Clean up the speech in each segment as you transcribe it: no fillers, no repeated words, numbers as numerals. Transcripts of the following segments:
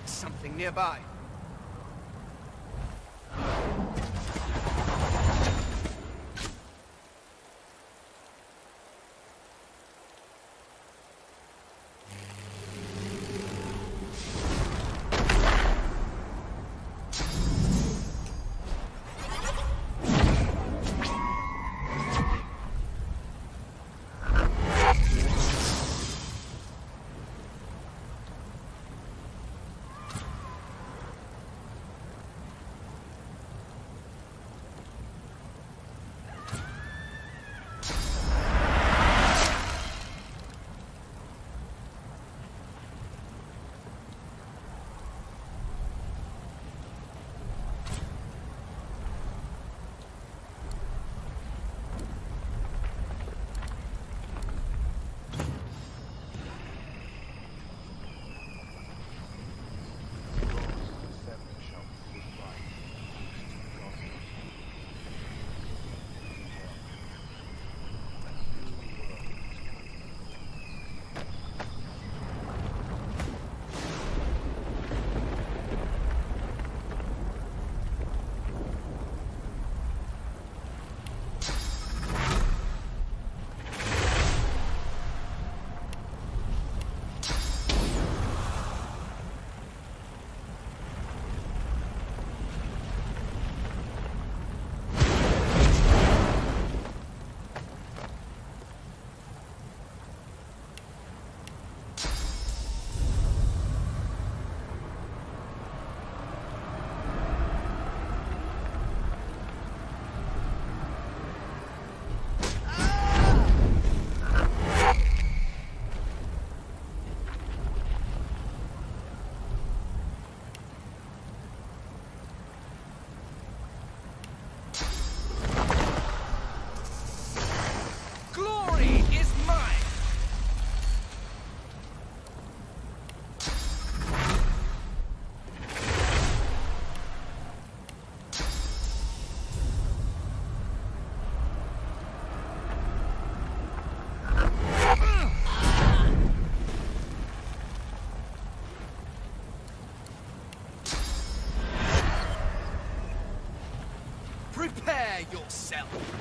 Something nearby. Prepare yourself!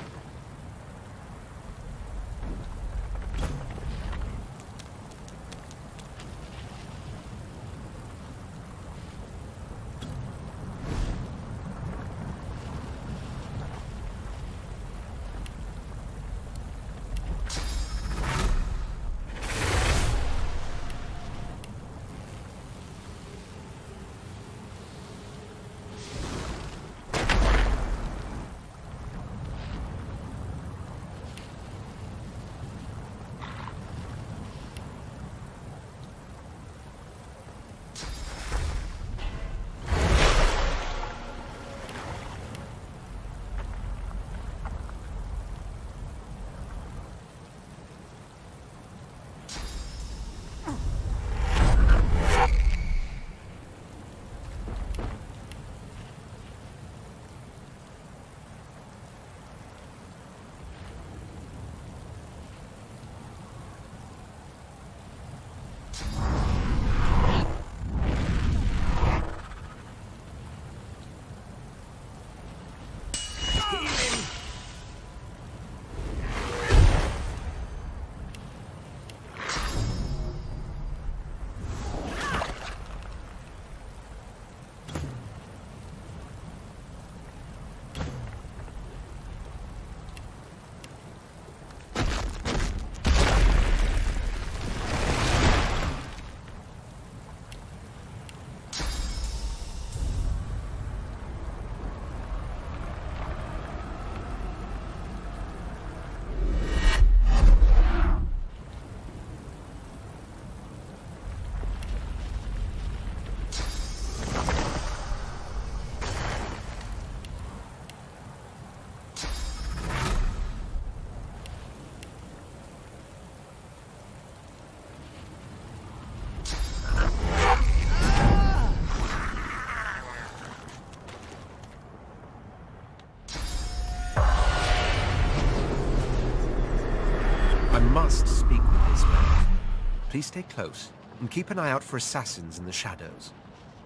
Must speak with this man. Please stay close and keep an eye out for assassins in the shadows.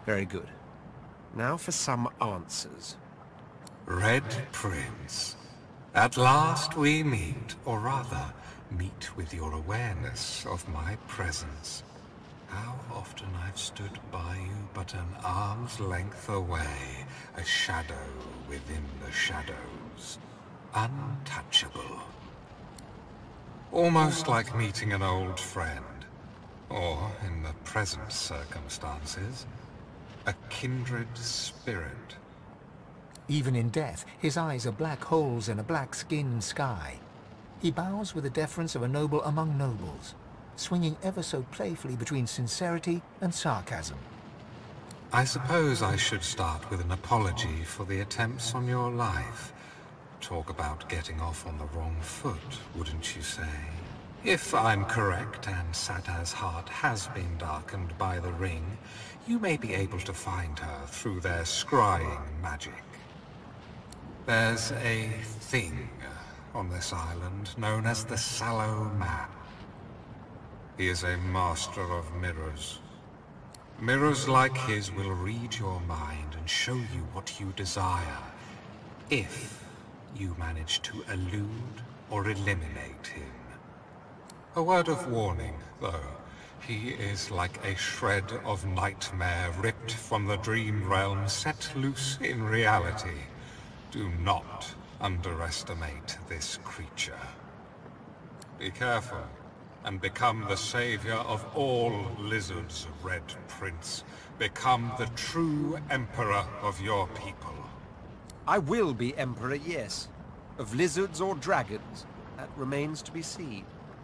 Very good. Now for some answers. Red Prince, at last we meet, or rather, meet with your awareness of my presence. How often I've stood by you but an arm's length away, a shadow within the shadows, untouchable. Almost like meeting an old friend, or, in the present circumstances, a kindred spirit. Even in death, his eyes are black holes in a black-skinned sky. He bows with the deference of a noble among nobles, swinging ever so playfully between sincerity and sarcasm. I suppose I should start with an apology for the attempts on your life. Talk about getting off on the wrong foot, wouldn't you say? If I'm correct, and Sata's heart has been darkened by the ring, you may be able to find her through their scrying magic. There's a thing on this island known as the Sallow Man. He is a master of mirrors. Mirrors like his will read your mind and show you what you desire, if you manage to elude or eliminate him. A word of warning, though. He is like a shred of nightmare ripped from the dream realm set loose in reality. Do not underestimate this creature. Be careful, and become the savior of all lizards, Red Prince. Become the true emperor of your people. I will be Emperor, yes. Of lizards or dragons, that remains to be seen.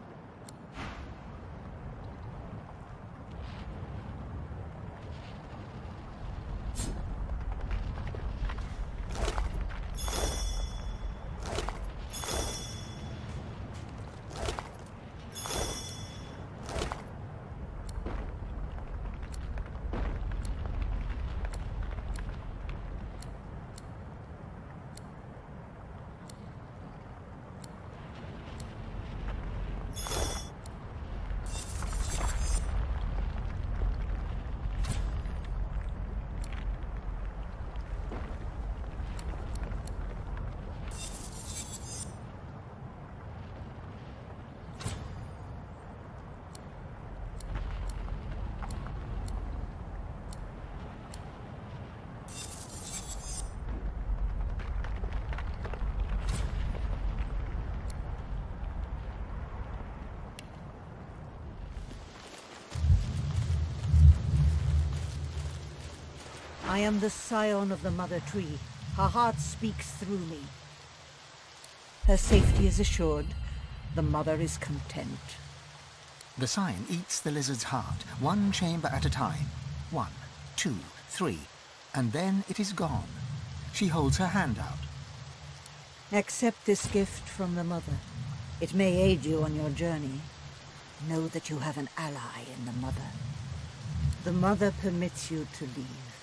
I am the scion of the Mother Tree. Her heart speaks through me. Her safety is assured. The Mother is content. The Scion eats the lizard's heart, one chamber at a time. 1, 2, 3, and then it is gone. She holds her hand out. Accept this gift from the Mother. It may aid you on your journey. Know that you have an ally in the Mother. The Mother permits you to leave.